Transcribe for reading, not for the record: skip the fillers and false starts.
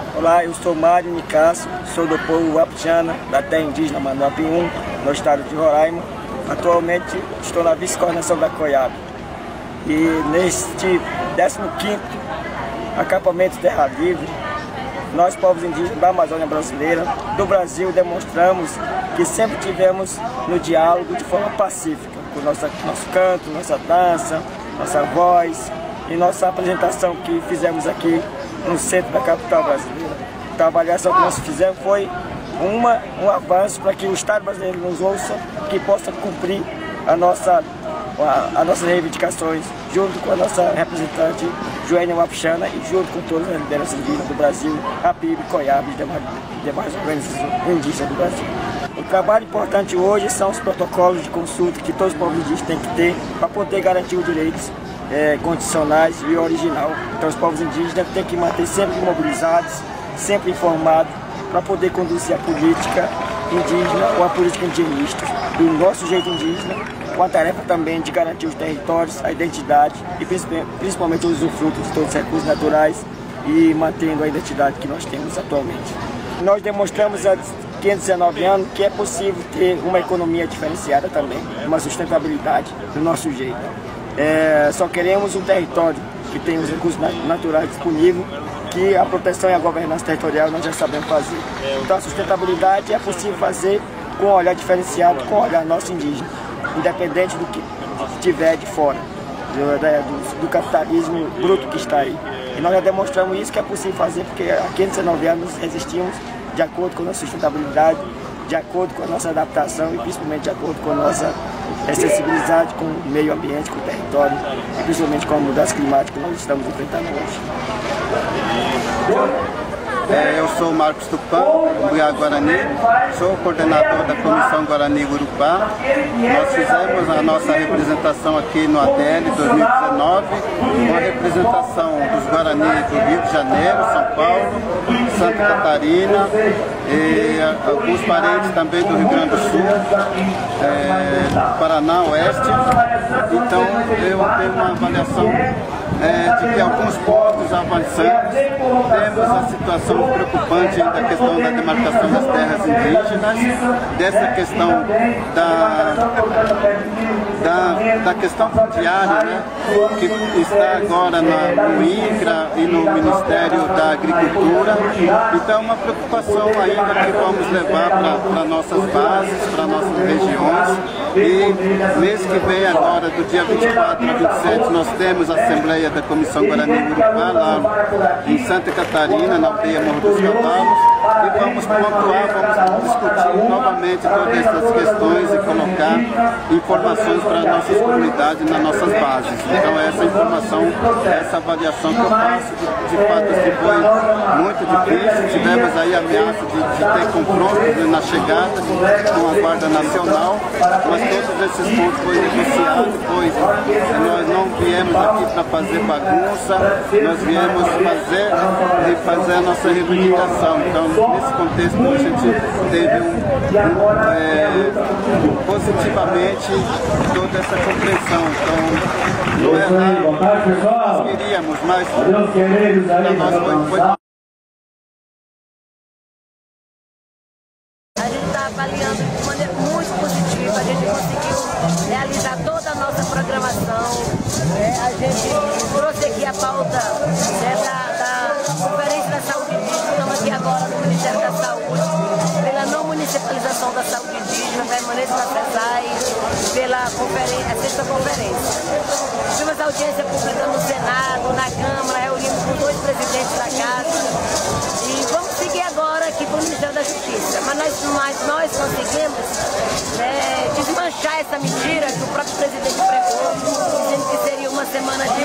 Olá, eu sou Mário Nicasso, sou do povo Wapichana, da terra indígena Manuapi 1, no estado de Roraima. Atualmente estou na vice-coordenação da COIAB. E neste 15º acampamento Terra Livre, nós, povos indígenas da Amazônia brasileira, do Brasil, demonstramos que sempre tivemos no diálogo de forma pacífica, com nosso canto, nossa dança, nossa voz e nossa apresentação que fizemos aqui no centro da capital brasileira. Então, a avaliação que nós fizemos foi um avanço para que o Estado brasileiro nos ouça, que possa cumprir as nossas reivindicações, junto com a nossa representante Joênia Wapichana e junto com todas as lideranças indígenas do Brasil, a PIB, COIAB e demais organizações indígenas do Brasil. O trabalho importante hoje são os protocolos de consulta que todos os povos indígenas têm que ter para poder garantir os direitos condicionais e original. Então os povos indígenas têm que manter sempre mobilizados, sempre informados, para poder conduzir a política indígena ou a política indigenista do nosso jeito indígena, com a tarefa também de garantir os territórios, a identidade e principalmente o usufruto de todos os recursos naturais e mantendo a identidade que nós temos atualmente. Nós demonstramos há 519 anos que é possível ter uma economia diferenciada também, uma sustentabilidade do nosso jeito. Só queremos um território que tenha os recursos naturais disponíveis, que a proteção e a governança territorial nós já sabemos fazer. Então a sustentabilidade é possível fazer com um olhar diferenciado, com um olhar nosso indígena, independente do que tiver de fora, do capitalismo bruto que está aí. E nós já demonstramos isso que é possível fazer, porque há 519 anos resistimos de acordo com a nossa sustentabilidade, de acordo com a nossa adaptação e principalmente de acordo com a nossa sensibilidade com o meio ambiente, com o território e principalmente com a mudança climática que nós estamos enfrentando hoje. Eu sou Marcos Tupã, Buiá Guarani, sou coordenador da Comissão Guarani Urupá. Nós fizemos a nossa representação aqui no ADL 2019, uma representação dos Guarani do Rio de Janeiro, São Paulo, Santa Catarina e alguns parentes também do Rio Grande do Sul, Paraná Oeste. Então eu tenho uma avaliação de que alguns pontos avançados, temos a situação preocupante da questão da demarcação das terras indígenas, dessa questão da questão fundiária, né, que está agora no INCRA e no Ministério da Agricultura. Então, uma preocupação ainda que vamos levar para nossas bases, para nossas regiões. E mês que vem, agora, do dia 24 a 27, nós temos a Assembleia da Comissão Guarani Urupá, lá em Santa Catarina, na aldeia Morro dos Cavalos, e vamos pontuar, vamos discutir novamente todas essas questões e colocar informações para nossas comunidades nas nossas bases. Então essa informação, essa avaliação que eu faço, de fato assim, foi muito difícil. Tivemos aí a ameaça de ter confrontos na chegada com a Guarda Nacional, mas todos esses pontos foram negociados, pois nós não viemos aqui para fazer bagunça, nós viemos fazer a nossa reivindicação. Então, nesse contexto, a gente teve positivamente toda essa compreensão. Então, não é nada que nós queríamos, mas para nós foi A gente está avaliando de maneira muito positiva, a gente conseguiu realizar toda a nossa programação, a gente prosseguir a pauta da Conferência da Saúde Indígena. Estamos aqui agora no Ministério da Saúde, pela não municipalização da saúde indígena, permanência da CESAI, pela sexta conferência. Tivemos audiência pública no Senado, na Câmara, reunimos com 2 presidentes da Casa e vamos seguir agora aqui para o Ministério da Justiça. Mas nós conseguimos desmanchar essa mentira que o próprio presidente pregou, dizendo que seria uma semana de